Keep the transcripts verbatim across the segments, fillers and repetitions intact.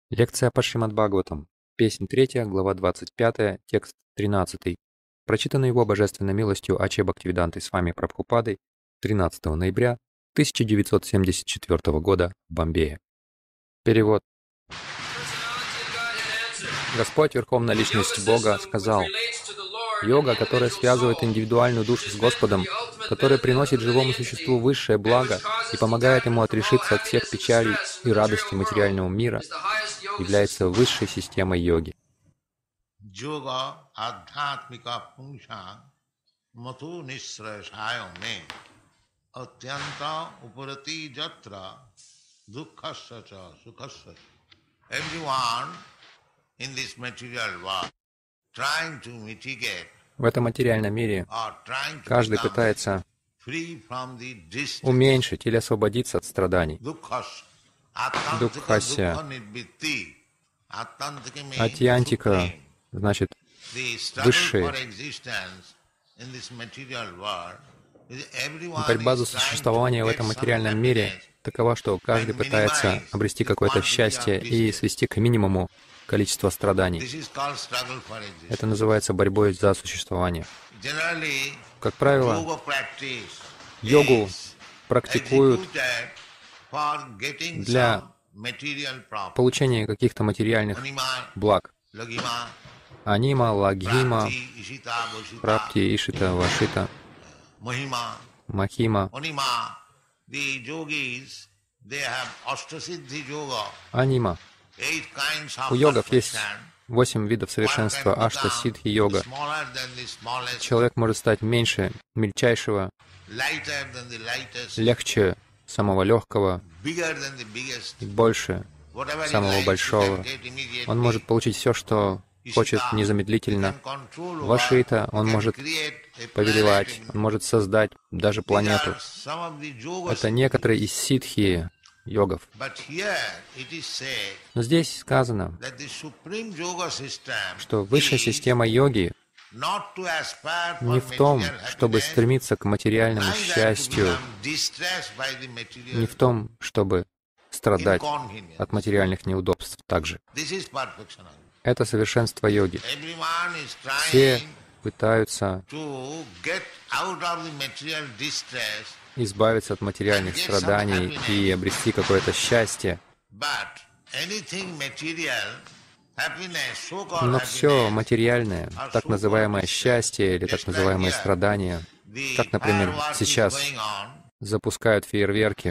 Лекция по Шримад Бхагаватам. Песнь третья, глава двадцать пятая, текст тринадцатый. Прочитано его божественной милостью Аче Бхактивидантой с вами Прабхупадой тринадцатого ноября тысяча девятьсот семьдесят четвёртого года в Бомбее. Перевод. Господь, Верховная Личность Бога, сказал: «Йога, которая связывает индивидуальную душу с Господом, которая приносит живому существу высшее благо и помогает ему отрешиться от всех печалей и радостей материального мира, является высшей системой йоги». Yoga adhyatmika pungsha mathu nisrayasayame atyanta uparati jatra dukkhasya cha sukhasya. Everyone in this material world trying to mitigate В этом материальном мире or trying to каждый become пытается free from the distress. уменьшить или освободиться от страданий. Dukkhasya. Atyantika Дукхасya. dukkha nidvitti. Atyantika means Атьянтика supreme. значит The struggle высшие. for existence in this material world is everyone Борьба за is trying существование to в get этом some материальном мире happiness такова, что каждый пытается обрести какое-то счастье и свести к минимуму количество страданий. This is called struggle for existence. Это называется борьбой за существование. Generally, Как правило, yoga practice йогу is практикуют executed for getting для some material profit. получения каких-то материальных Anima, благ. lagima, Анима, лагхима, prapti, ishita, boshita, прапти, ишита, вашита, mahima, махима, anima. The yogis, they have ashtasiddhi yoga. анима. Eight kinds of У йогов есть perfection. восемь видов One совершенства can ашта, become сиддхи, йога. smaller than the smallest, Человек может стать меньше мельчайшего, lighter than the lightest, легче самого легкого bigger than the biggest. и больше Whatever he самого likes, he большого. can get immediately. Он может получить все, что хочет Ishita, he незамедлительно. can control over, Вашита, он he can может create a повелевать, planet. он может создать даже These планету. are some of the yoga Это некоторые из ситхи йогов. But here it is said Но здесь сказано, that the supreme yoga system что высшая is система йоги not to aspire for не в том, material чтобы happiness, стремиться к материальному neither to счастью, become distressed by the material не в том, чтобы страдать inconvenience. от материальных неудобств также. This is perfection. Это совершенство йоги. Everyone is Все trying пытаются to get out of the material distress, избавиться от материальных страданий и обрести какое-то счастье. but anything material, happiness, so-called Но все happiness, материальное, так называемое счастье или так называемые страдания, the как, например, firework is сейчас going on, запускают фейерверки, it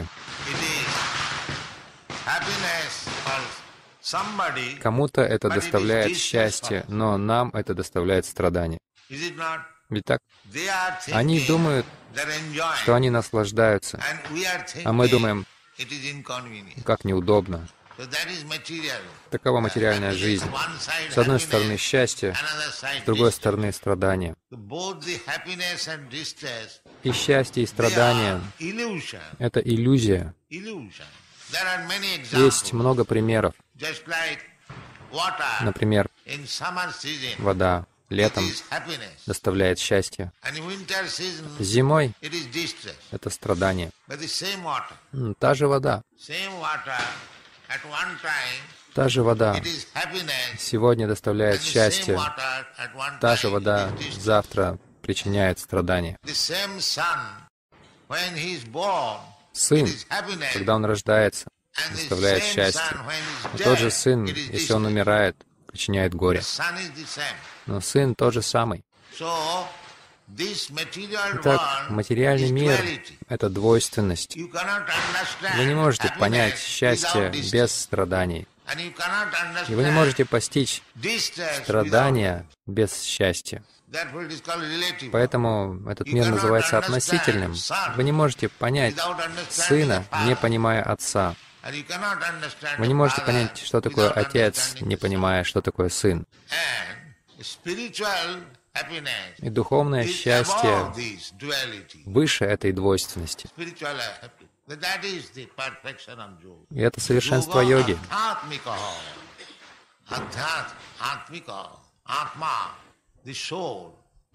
is happiness for somebody, кому-то это but it is доставляет distress счастье, for- но нам это доставляет страдания. is it not? Ведь так? They are Они thinking думают, they're enjoying, что они наслаждаются, and we are а мы thinking думаем, it is inconvenient. как неудобно. So that is material. Такова материальная жизнь. One side С одной стороны happiness, счастье, another side с другой distress. стороны страдания. Both the happiness and distress, И счастье, и they страдания are illusion. — это иллюзия. Illusion. There are many Есть examples. много примеров. Just like water Например, in summer season, вода it летом is happiness, доставляет счастье. and in winter season, Зимой it is distress. — это страдание. But the same water, М, Та же вода, same water, at one time та же вода it is happiness, сегодня and доставляет the same счастье, water at one та же time вода it is distress. завтра причиняет страдания. The same son, when he is born, Сын, it is happiness, когда он рождается, and the доставляет same счастье. son, when he Но is тот же dead, сын, it is если он distress. умирает, причиняет горе. The son is the same. Но сын тот же самый. So, this material Итак, world материальный is мир duality. — это двойственность. You cannot understand Вы не можете happiness понять счастье without distress. без страданий. And you cannot И вы не understand можете постичь distress страдания без счастья. without- Therefore it is called relative. Поэтому этот You мир cannot называется understand относительным. son Вы не можете понять without understanding сына, the не father. понимая отца. And you cannot understand Вы the не можете father понять, что такое without отец, understanding не the son. понимая, что такое сын. And spiritual happiness И духовное is счастье above this duality. выше этой двойственности. Spiritual happiness. That is the perfection of yoga. И это совершенство Yoga йоги. adhyatmikaha. Adhyat, atmika, atma, the soul,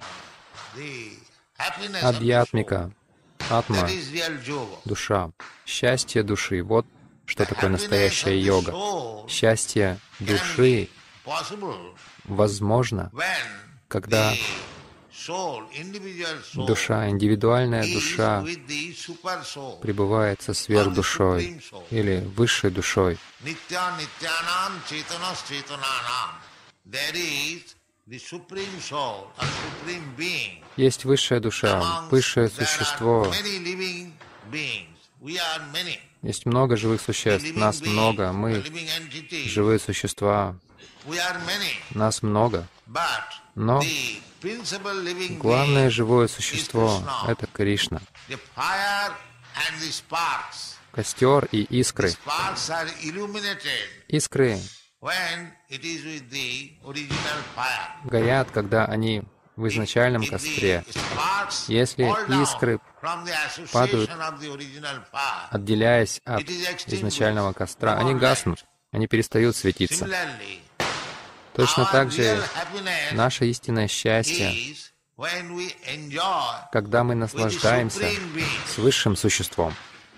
the happiness of the soul. Адьятмика, атма, That is real yoga. душа, счастье души — вот что такое настоящая йога. Счастье души возможно, когда душа, индивидуальная душа пребывает со сверхдушой или высшей душой. Есть высшая душа, высшее существо. Есть много живых существ, нас много, мы живые существа, нас много. Но главное живое существо — это Кришна. Костер и искры. Искры горят, когда они в изначальном костре. Если искры падают, отделяясь от изначального костра, они гаснут, они перестают светиться. Точно так же наше истинное счастье, когда мы наслаждаемся с высшим существом.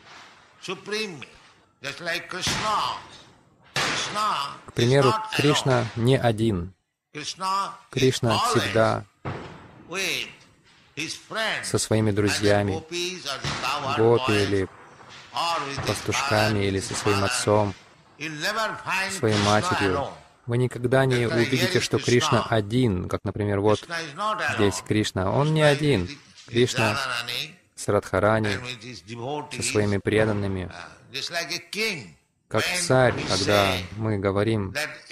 К примеру, Кришна не один. Кришна всегда со своими друзьями, гопи или пастушками, или со своим отцом, своей матерью. Вы никогда не увидите, что Кришна один, как, например, вот здесь Кришна. Он не один. Кришна с Радхарани, со своими преданными, как царь, когда мы говорим,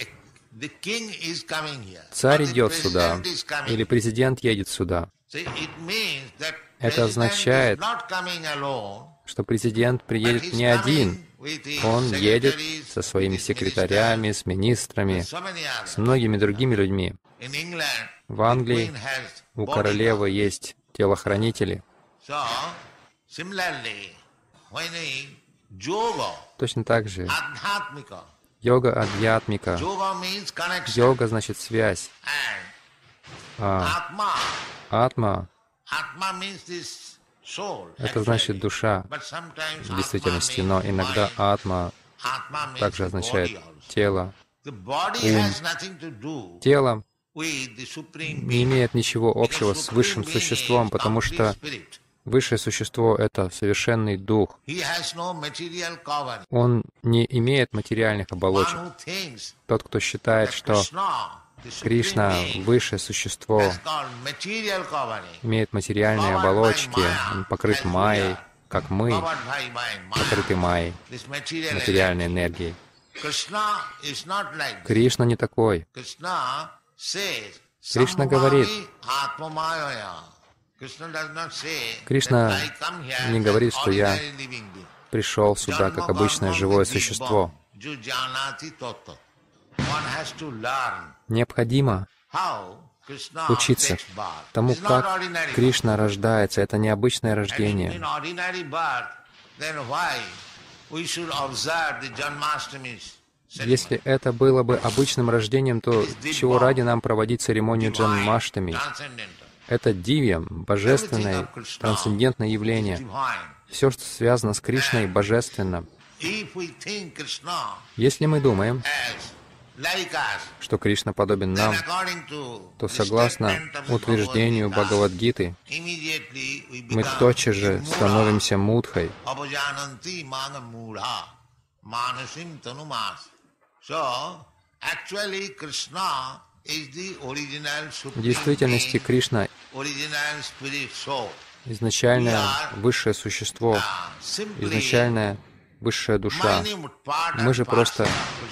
царь идет сюда, или президент едет сюда. Это означает, что президент приедет не один. Он едет со своими секретарями, с министрами, с многими другими людьми. В Англии у королевы есть телохранители. Точно так же йога адьятмика. Йога значит связь. А атма — это значит душа в действительности, но иногда атма также означает тело, ум. Тело не имеет ничего общего с высшим существом, потому что высшее существо — это совершенный дух. Он не имеет материальных оболочек. Тот, кто считает, что Кришна, высшее существо, имеет материальные оболочки, он покрыт майей, как мы, покрыты майей, материальной энергией. Кришна не такой. Кришна говорит, Кришна не говорит, что я пришел сюда как обычное живое существо. Необходимо учиться тому, как Кришна рождается. Это необычное рождение. Если это было бы обычным рождением, то чего ради нам проводить церемонию Джанмаштами? Это дивья, божественное, трансцендентное явление. Все, что связано с Кришной, божественно. Если мы думаем, что Кришна подобен нам, то согласно утверждению Бхагавад-гиты, мы тотчас же становимся мудхой. В действительности Кришна — изначальное высшее существо, изначальная высшая душа. Мы же просто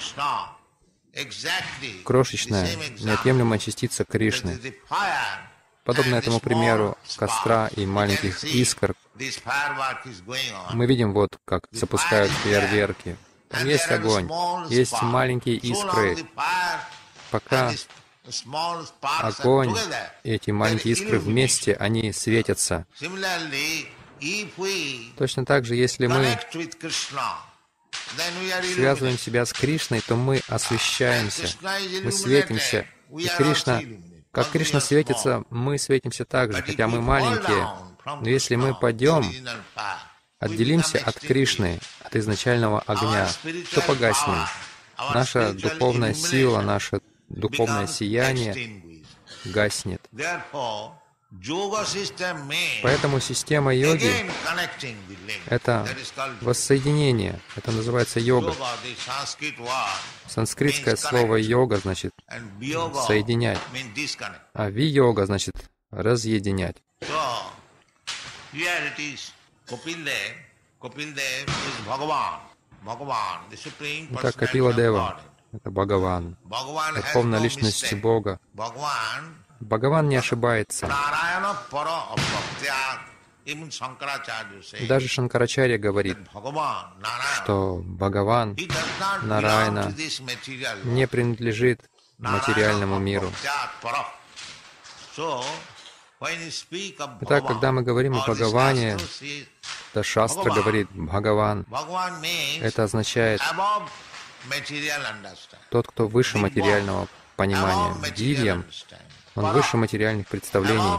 крошечная, неотъемлемая частица Кришны. Подобно этому примеру костра и маленьких искр, мы видим, вот как запускают фейерверки. Там есть огонь, есть маленькие искры. Пока огонь и эти маленькие искры вместе, они светятся. Точно так же, если мы связываем себя с Кришной, то мы освещаемся, мы светимся. И Кришна, как Кришна светится, мы светимся так же, хотя мы маленькие. Но если мы пойдем отделимся от Кришны, от изначального огня, то погаснем. Наша духовная сила, наше духовное сияние гаснет. Поэтому система йоги — это воссоединение, это называется йога. Санскритское слово «йога» значит «соединять», а «ви-йога» значит «разъединять». Итак, Капила Дева — это Бхагаван, Верховная Личность Бога. Бхагаван не ошибается. Даже Шанкарачарья говорит, что Бхагаван, Нараяна, не принадлежит материальному миру. Итак, когда мы говорим о Бхагаване, то Шастра говорит Бхагаван. Это означает тот, кто выше материального понимания. Дивьям, он выше материальных представлений.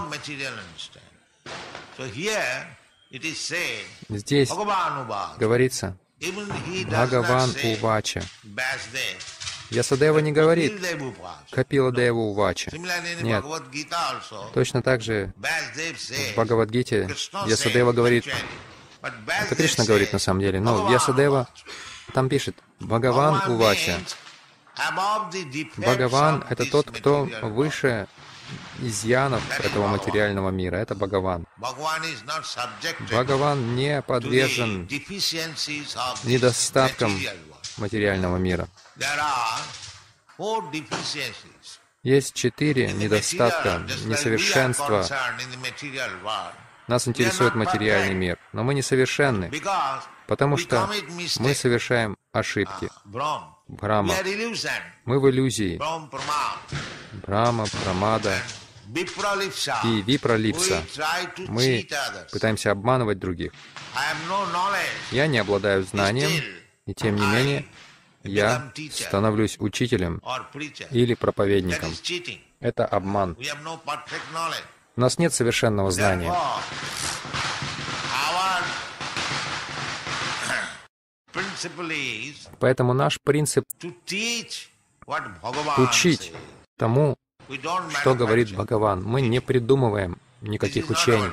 Здесь говорится Бхагаван Увача. Ясадева не говорит Капила Дева Увача. Нет. Точно так же в Бхагавад-гите Ясадева говорит, это Кришна говорит на самом деле, но Ясадева там пишет Бхагаван Увача. Бхагаван — это тот, кто выше изъянов этого материального мира. Это Бхагаван. Бхагаван не подвержен недостаткам материального мира. Есть четыре недостатка, несовершенства. Нас интересует материальный мир, но мы несовершенны, потому что мы совершаем ошибки. Брахма. Мы в иллюзии. Брахма, Прамада и Випралипса. Мы пытаемся обманывать других. Я не обладаю знанием, и тем не менее я становлюсь учителем или проповедником. Это обман. У нас нет совершенного знания. Поэтому наш принцип — учить тому, что говорит Бхагаван. Мы не придумываем никаких учений.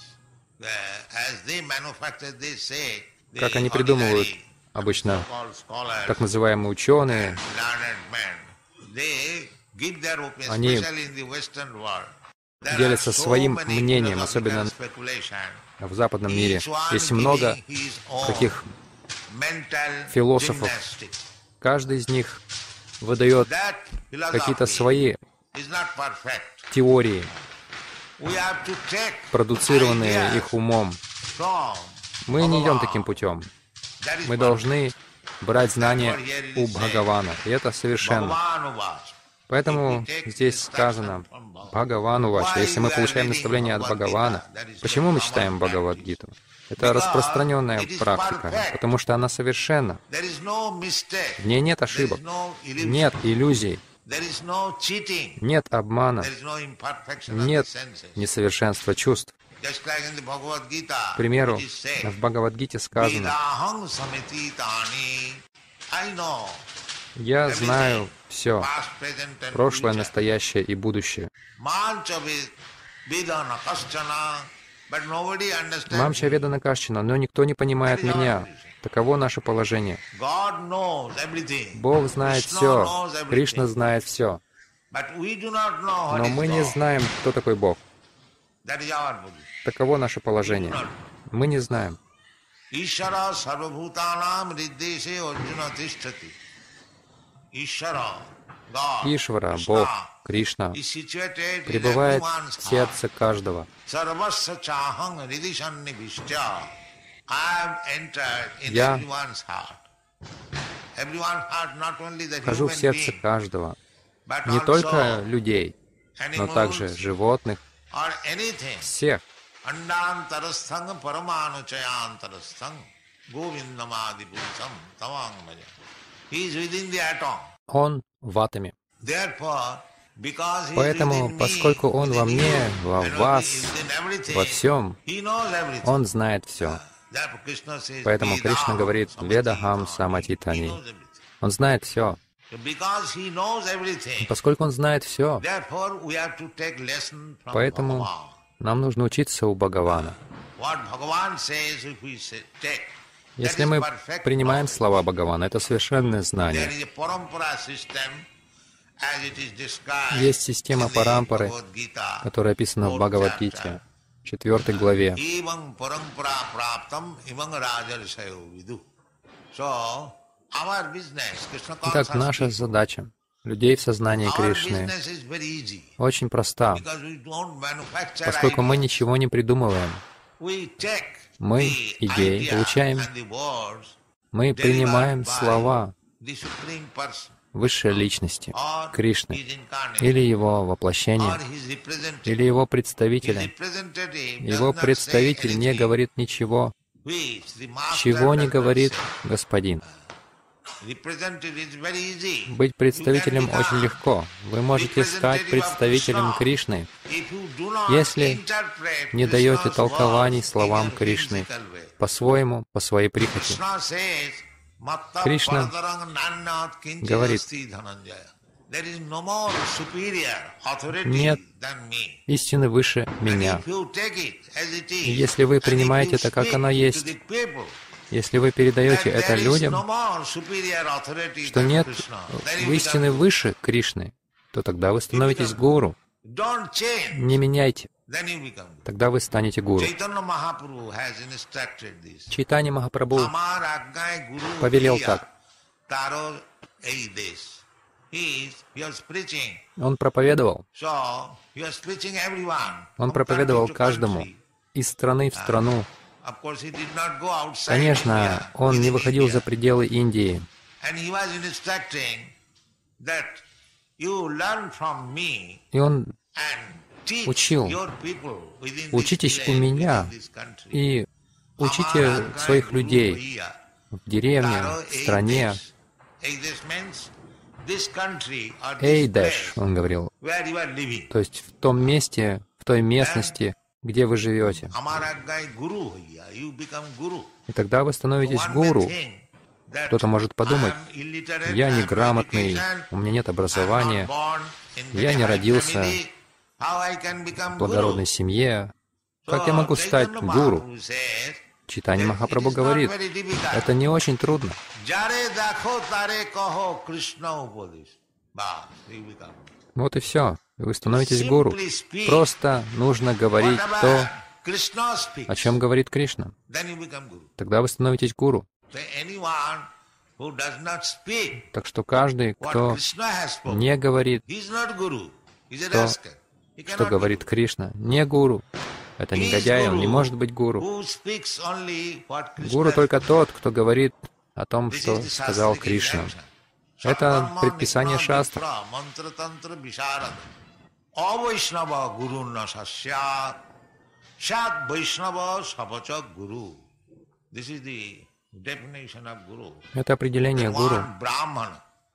Как они придумывают обычно так называемые ученые, они делятся своим мнением, особенно в западном мире. Есть много таких философов. Каждый из них выдает какие-то свои теории, продуцированные их умом. Мы не идем таким путем. Мы должны брать знания у Бхагавана, и это совершенно. Поэтому здесь сказано Бхагаван Увача. Если мы получаем наставление от Бхагавана, почему мы читаем Бхагавад-гиту? Это распространенная практика, потому что она совершенна. В ней нет ошибок, нет иллюзий, нет обмана, нет несовершенства чувств. К примеру, в Бхагавад-гите сказано: «Я знаю все, прошлое, настоящее и будущее». Мамча ведана кашчана, но никто не понимает меня. Таково наше положение. Бог знает все, Кришна знает все. Но мы не знаем, кто такой Бог. Таково наше положение. Мы не знаем. Ишвара, Бог, Кришна, пребывает в сердце каждого. Я вхожу в сердце каждого, не только людей, но также животных, всех. Он в атоме. Поэтому, поскольку Он во мне, во вас, во всем, Он знает все. Therefore Krishna says, Поэтому Кришна говорит «Ведахам саматитани». Он знает все. Because he knows everything, Поскольку он знает все, therefore we have to take lesson from поэтому Bhagavan. нам нужно учиться у Бхагавана. What Bhagavan says, if we say, take, that Если is мы perfect принимаем knowledge. слова Бхагавана, это совершенное There знание. is a parampara system, as it is described Есть система in the парампары, Bhagavad Gita, которая описана в fourth Бхагавад-гите, chapter. четвертой главе. Ивам парампара праптам, ивам раджаршайо виду. So, our business, Krishna Итак, calls us наша people. задача людей в сознании Our Кришны business is very easy, очень проста, because we don't manufacture поскольку мы ideas. ничего не придумываем. We take Мы the идеи idea получаем, and the words мы принимаем слова the supreme person, высшей личности, or Кришны, his incarnate, или его or воплощения, his representative. или его His представителя. representative does Его not say представитель не anything говорит ничего, which the master чего не does not говорит say. Господин. Representative is very easy. Быть представителем You can очень become легко. Вы можете стать представителем Кришны, if you do not если interpret не даете Krishna's толкований words in словам your Кришны whimsical way. по-своему, по своей прихоти. Krishna says, "Matta Кришна paradarang nannat говорит, kinchidasti dhananjaya." There is no more superior authority нет than me. истины выше And меня. if you take it as it is, И если вы and if принимаете you это, как speak оно to есть, the people, если вы передаете that это there is людям, no more superior authority что than нет Krishna, then you истины become- выше Кришны, то тогда вы становитесь гуру. Don't change, Не меняйте, then you become. тогда вы станете гуру. Chaitanya Mahaprabhu has instructed this. Чайтанья Махапрабху Амар агнай гуру повелел хия, так. таро эйдес. He is, he was preaching. Он проповедовал. So, he was preaching everyone. Он from проповедовал country to каждому country. из страны в страну. Of course, he did not go outside Конечно, India, он не within выходил India. за пределы Индии. And he was instructing that you learn from me И он and teach учил, your people within this учитесь у village, меня within this country. и учите Амар агнай своих гуру людей хия, в деревне, таро в стране. эйдес. Эйдес means this country or this Эйдэш, place он говорил, where you are living. то есть в том месте, в той местности, где вы живете. Амар агнай гуру хия, you become guru. И тогда вы становитесь One may гуру. think that Кто-то может подумать, I am illiterate, я I have no неграмотный, education, у меня нет I am not образования, born in я very не high родился family, how I can become в благородной guru? семье. Как я So, могу стать Chaitanya гуру? Mahaprabhu says, Чайтанья that Махапрабху it is not говорит, very difficult. это не очень трудно. Jare dakho tare kaho Krishna upadis. Bas, you become. Вот и все. Вы становитесь гуру. Simply speak Просто нужно говорить то, whatever Krishna speaks, о чем говорит Кришна. then you become guru. Тогда вы становитесь гуру. So anyone who does not speak Так что каждый, what кто Krishna has spoken, не говорит he is not guru. He is a то, rascal. He что cannot говорит be guru. Кришна, не гуру. Это He is негодяй, он не guru может быть гуру. who speaks only what Krishna Гуру has только spoken. тот, кто говорит о том, This что is the сказал Shastric Кришна. injunction. Это Sarvamma предписание Nipna шастр. Vipra Mantra Tantra Visharada Avaishnava Guru na Sasyat Shat Vaishnava Sapacha Guru. This is the definition of Guru. Это определение гуру. One Brahman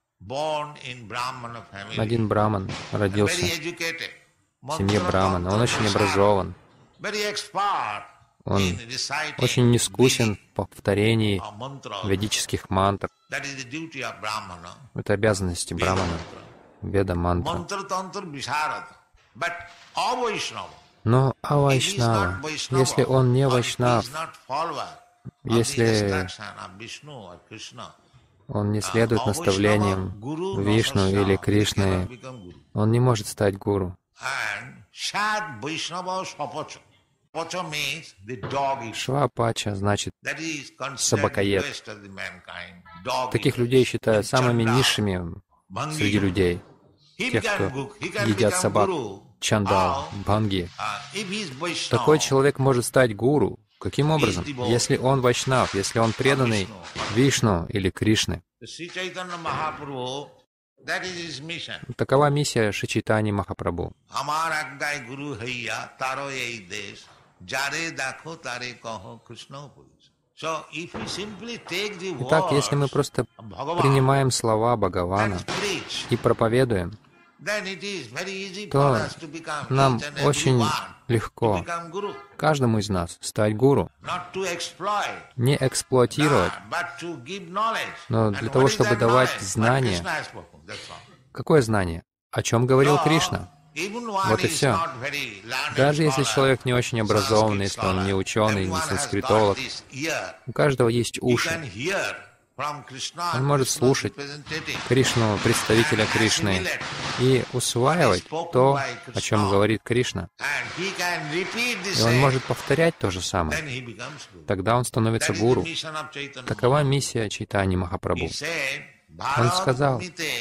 born in Brahmana family, Один браман родился very educated, в семье Mantra брамана. Он Tantra очень Visharada, образован. very expert Он in reciting очень искусен в повторении Vedic mantra. ведических мантр. That is the duty of Brahmana. Это обязанности брамана. Веда мантра. Mantra Tantra Visharada. But Avaishnava, Но if he is Авайшнава, not Vaishnava, если он не or if he Вайшнав, is not follower of the если instruction of Vishnu or Krishna, он не следует uh, наставлениям Avaishnava Guru Вишну Nasasya, или he Кришны, cannot become Guru. он не может стать гуру. And Shad Vaishnava Sapacha. Pacha means the dog eater. Швапача значит That is considered the собакоед. best of the mankind. Dog Таких eaters. людей считают самыми Chanda, низшими Bhangi. среди людей. He Тех, can кто go- he can едят become собак. guru. Чандал, How? бханги. Uh, if he is Vaishnava, Такой человек может стать гуру. Каким образом? Если он вайшнав, если он преданный Вишну или Кришны. the Sri Chaitanya Mahaprabhu, that is his mission. Такова миссия Шри Чайтаньи Махапрабху. Амар агдай гуру хайя, таро ей деш, джаре дакho таре кахо Krishna upodis. So, if we simply take the Итак, если мы words просто of Bhagavan принимаем слова Бхагавана and preach, и проповедуем, то нам очень легко, каждому из нас, стать гуру, не эксплуатировать, но для того, чтобы давать знания. Какое знание? О чем говорил Кришна? Вот и все. Даже если человек не очень образованный, если он не ученый, не санскритолог, у каждого есть уши. Он может слушать Кришну, представителя Кришны, и усваивать то, о чем говорит Кришна. И он может повторять то же самое. Тогда он становится гуру. Такова миссия Чайтаньи Махапрабху. Он сказал,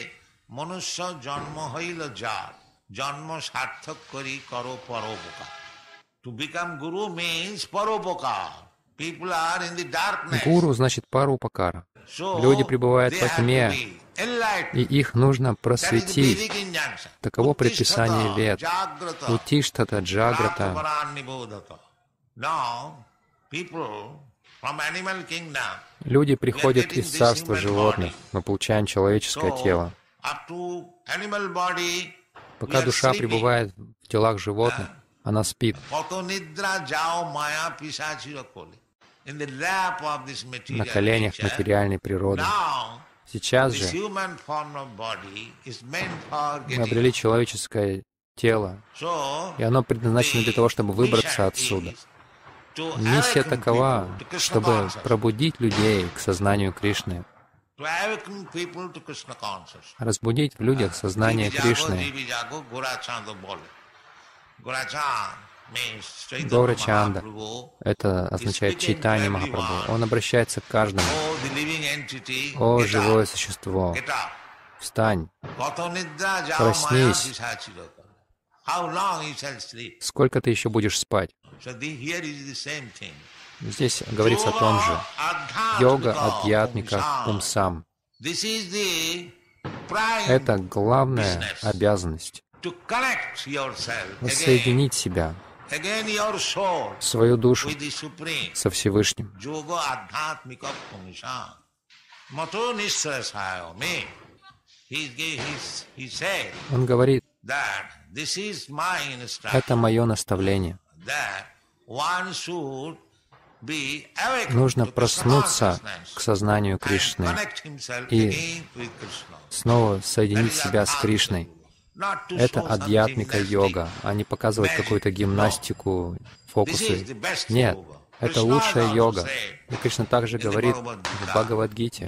гуру значит парупакара. Люди пребывают во тьме, и их нужно просветить. Таково предписание Вед. Утиштата джаграта. Люди приходят из царства животных. Мы получаем человеческое тело. Пока душа пребывает в телах животных, она спит. На коленях материальной природы. Сейчас же мы обрели человеческое тело, и оно предназначено для того, чтобы выбраться отсюда. Миссия такова, чтобы пробудить людей к сознанию Кришны, разбудить в людях сознание Кришны. Горачанда — это означает Чайтанья Махапрабху. Он обращается к каждому. О, живое существо, встань, проснись. Сколько ты еще будешь спать? Здесь говорится о том же. Йога адьятмика пумсам. Это главная обязанность. Воссоединить себя, свою душу со Всевышним. Он говорит, это мое наставление. Нужно проснуться к сознанию Кришны и снова соединить себя с Кришной. Это адьятмика йога, а не показывать какую-то гимнастику, фокусы. Нет, это лучшая йога. И Кришна также говорит в Бхагавад-гите.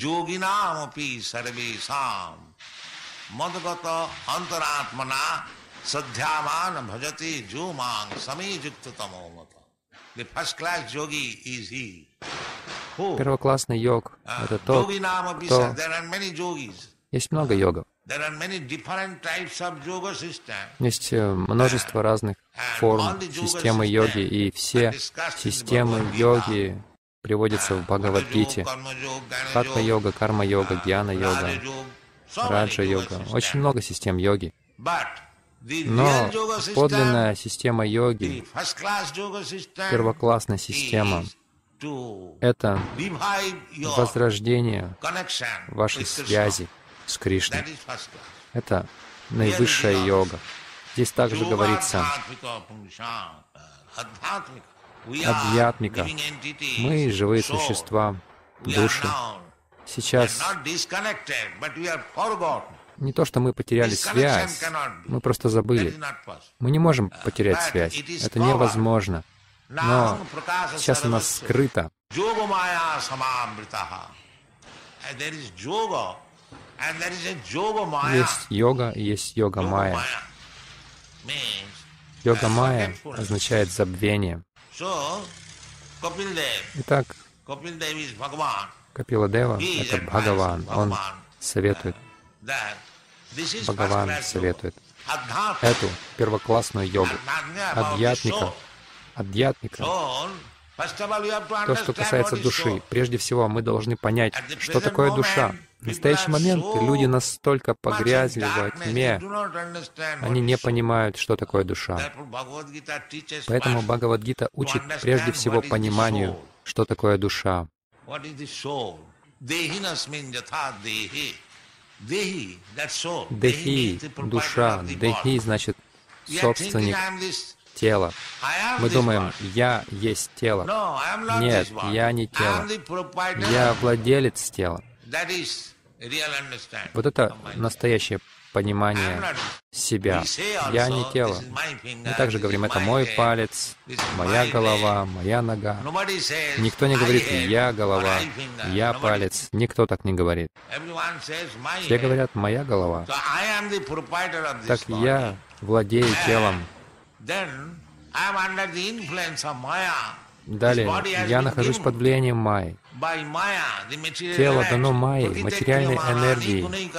Первоклассный йог — это тот, кто... Есть много йогов. Есть множество разных форм системы йоги, и все системы йоги приводятся в Бхагавад-гите. Хатха-йога, карма-йога, гьяна-йога, раджа-йога. Очень много систем йоги. Но подлинная система йоги, первоклассная система, это возрождение вашей связи с Кришной. Это наивысшая йога. Здесь также говорится адьятмика. Мы живые существа, души. Сейчас не то, что мы потеряли связь, мы просто забыли. Мы не можем потерять связь. Это невозможно. Но сейчас она скрыта. Есть йога и есть йога-майя. Йога-майя означает забвение. Итак, Капиладева — это Бхагаван. Он советует, Бхагаван советует эту первоклассную йогу. Адьятмика. Адьятмика. То, что касается души. Прежде всего, мы должны понять, что такое душа. В настоящий момент люди настолько погрязли во тьме, они не понимают, что такое душа. Поэтому Бхагавад-гита учит прежде всего пониманию, что такое душа. Дехи — душа. Дехи значит собственник тела. Мы думаем, я есть тело. Нет, я не тело. Я владелец тела. Вот это настоящее понимание себя. Я не тело. Мы также говорим, это мой палец, моя голова, моя нога. Никто не говорит, я голова, я палец. Никто так не говорит. Все говорят, моя голова. Так я владею телом. Далее, я нахожусь под влиянием майи. Тело дано майей, материальной энергией.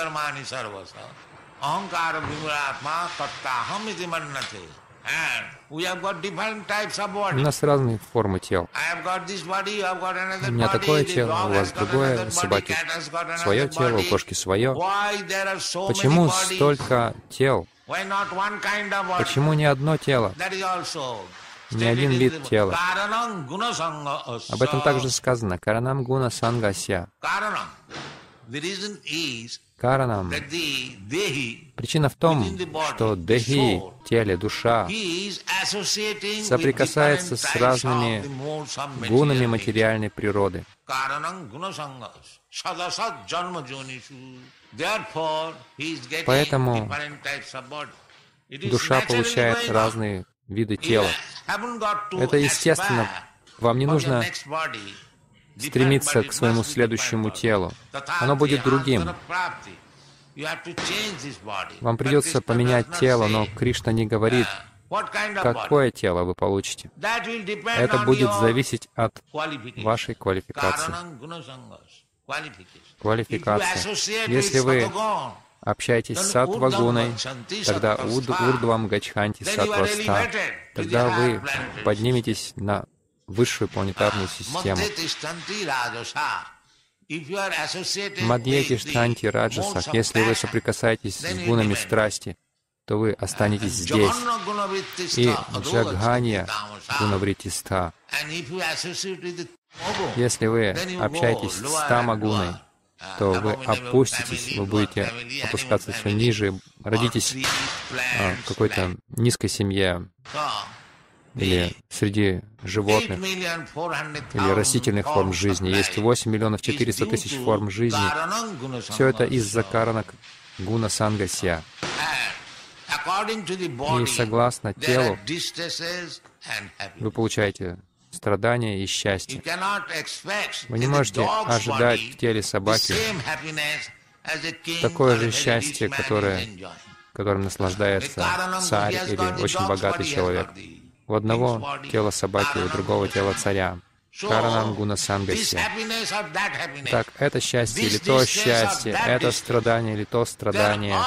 У нас разные формы тел. У меня такое тело, у вас другое, у собаки свое тело, у кошки свое. Почему столько тел? Почему не одно тело? Не один вид тела. Об этом также сказано. Каранам гуна сангасья. Каранам. Причина в том, что дехи, теле, душа, соприкасается с разными гунами материальной природы. Поэтому душа получает разные виды тела. Это естественно. Вам не нужно стремиться к своему следующему телу. Оно будет другим. Вам придется поменять тело, но Кришна не говорит, какое тело вы получите. Это будет зависеть от вашей квалификации. Квалификация. Если вы общаетесь с саттва-гуной, тогда урдвам гачханти саттва-ста, тогда вы подниметесь на высшую планетарную систему. Мадья тиштханти раджасах. Если вы соприкасаетесь с гунами страсти, то вы останетесь здесь. И джагханья гунавритистха. Если вы общаетесь с тамагуной, то вы опуститесь, вы будете опускаться все ниже, родитесь в какой-то низкой семье, или среди животных, или растительных форм жизни. Есть восемь миллионов четыреста тысяч форм жизни. Все это из-за карана гуна сангасья. И согласно телу, вы получаете страдания и счастье. Вы не можете ожидать в теле собаки такое же счастье, которое, которым наслаждается царь или очень богатый человек. У одного тела собаки, у другого тела царя. Каранам гуна сангасья. Так, это счастье или то счастье, это страдание или то страдание.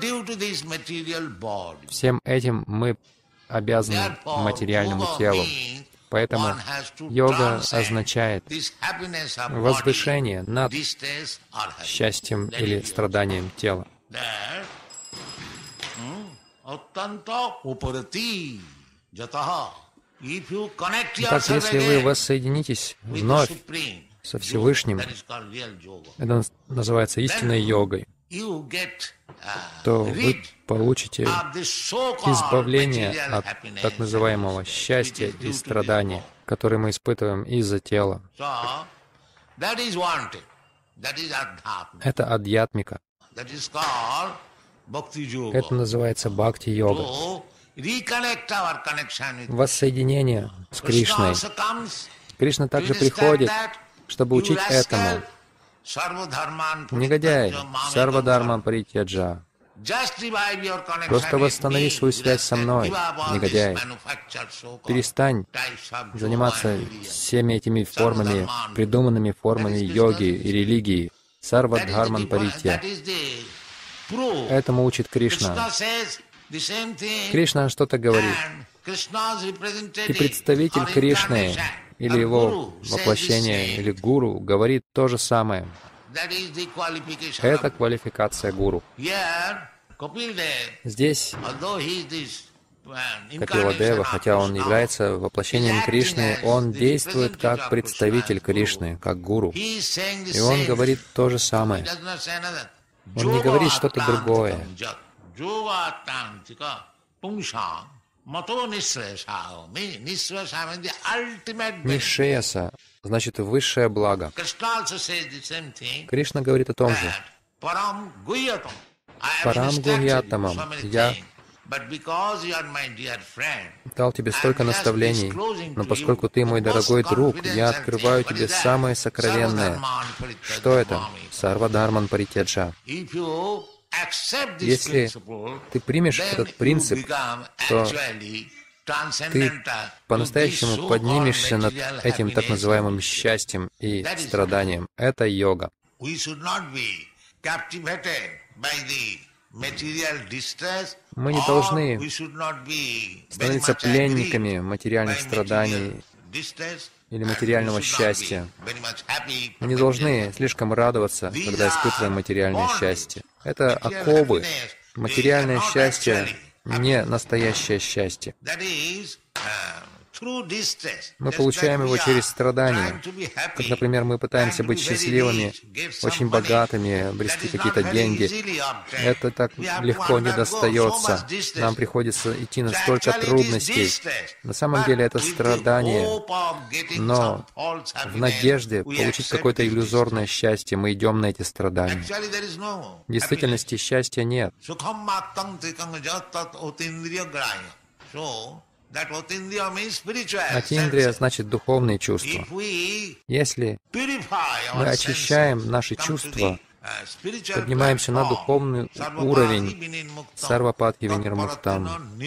Всем этим мы обязаны материальному телу. Поэтому йога означает возвышение над счастьем или страданием тела. Итак, если вы воссоединитесь вновь со Всевышним, это называется истинной йогой, то вы получите избавление от так называемого счастья и страдания, которые мы испытываем из-за тела. Это адьятмика. Это называется бхакти-йога. Воссоединение с Кришной. Кришна также приходит, чтобы учить этому. Негодяй, сарвадхарма паритьяджа. Просто восстанови свою связь со мной, негодяй. Перестань заниматься всеми этими формами, придуманными формами йоги и религии. Сарвадхарман паритья. Этому учит Кришна. Кришна что-то говорит. И представитель Кришны, или его воплощение, или гуру, говорит то же самое. Это квалификация гуру. Здесь Капиладева, хотя он является воплощением Кришны, он действует как представитель Кришны, как гуру. И он говорит то же самое. Он не говорит что-то другое. Нишеяса значит высшее благо. Кришна говорит о том же. Парам гухьятамам. Я дал тебе столько наставлений, но поскольку ты мой дорогой друг, я открываю тебе самое сокровенное. Что это? Сарвадхарман паритяджа. Если ты примешь этот принцип, то ты по-настоящему поднимешься над этим так называемым счастьем и страданием. Это йога. Мы не должны становиться пленниками материальных страданий или материального счастья. Мы не должны слишком радоваться, когда испытываем материальное счастье. Это оковы. Материальное счастье не настоящее счастье. Мы получаем его через страдания. Как, например, мы пытаемся быть счастливыми, очень богатыми, обрести какие-то деньги. Это так легко не достается. Нам приходится идти на столько трудностей. На самом деле это страдание. Но в надежде получить какое-то иллюзорное счастье мы идем на эти страдания. В действительности счастья нет. Атиндрия значит духовные чувства. Если мы очищаем наши чувства, поднимаемся на духовный уровень сарвападхи винирмуктам,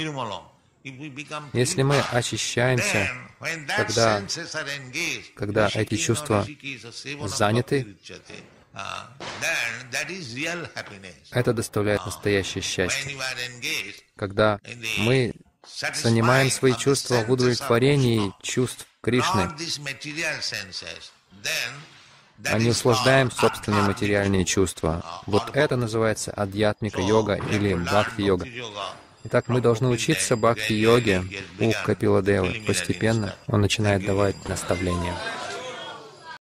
если мы очищаемся, когда, когда эти чувства заняты, это доставляет настоящее счастье. Когда мы занимаем свои чувства в удовлетворении чувств Кришны, а не услаждаем собственные материальные чувства. Вот это называется адьятмика-йога или бхакти-йога. Итак, мы должны учиться бхакти-йоге у Капиладевы. Постепенно он начинает давать наставления.